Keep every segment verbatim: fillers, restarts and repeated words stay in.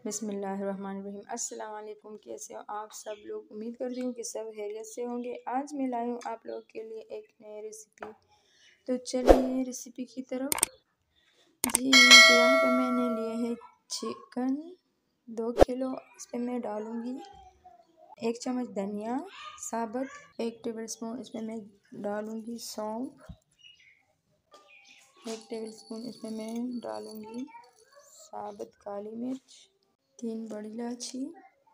बिस्मिल्लाहिर्रहमानिर्रहीम। अस्सलाम वालेकुम। कैसे हो आप सब लोग? उम्मीद करती हूँ कि सब खैरियत से होंगे। आज मैं लाई हूँ आप लोगों के लिए एक नई रेसिपी। तो चलिए रेसिपी की तरफ। जी तो यहाँ पे मैंने लिए है चिकन दो किलो। इस पर मैं डालूँगी एक चम्मच धनिया साबुत, एक टेबल स्पून इसमें मैं डालूँगी सौंफ, एक टेबल स्पून इसमें मैं डालूँगी साबुत काली मिर्च, तीन बड़ी इलायची,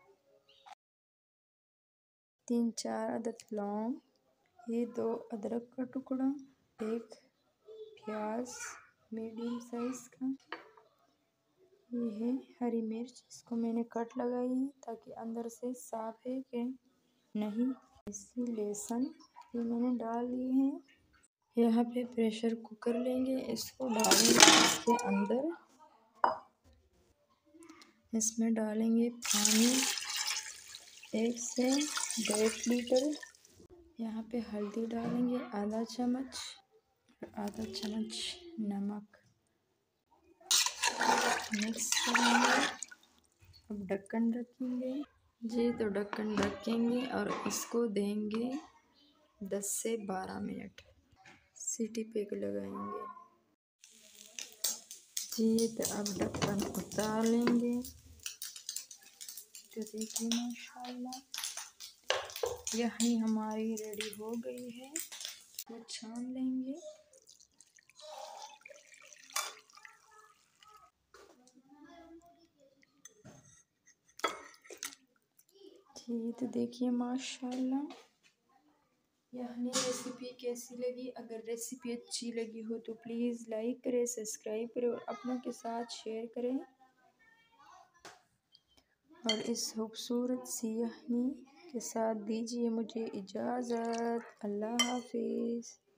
तीन चार अदद लौंग, ये दो अदरक का टुकड़ा, एक प्याज मीडियम साइज़ का, ये है हरी मिर्च, इसको मैंने कट लगाई है ताकि अंदर से साफ है कि नहीं। इसी लहसुन ये मैंने डाल लिए हैं। यहाँ पे प्रेशर कुकर लेंगे, इसको डालेंगे इसके अंदर, इसमें डालेंगे पानी एक से डेढ़ लीटर। यहाँ पे हल्दी डालेंगे आधा चम्मच, आधा चम्मच नमक, मिक्स करेंगे। अब ढक्कन रखेंगे। जी तो ढक्कन रखेंगे और इसको देंगे दस से बारह मिनट, सीटी पे लगाएंगे। जी तो अब ढक्कन उतार लेंगे। तो देखिए माशाल्लाह यही हमारी रेडी हो गई है। वो छान लेंगे। जी तो देखिए माशाल्लाह यही रेसिपी कैसी लगी। अगर रेसिपी अच्छी लगी हो तो प्लीज़ लाइक करें, सब्सक्राइब करें और अपनों के साथ शेयर करें। और इस खूबसूरत सी यखनी के साथ दीजिए मुझे इजाज़त। अल्लाह हाफिज़।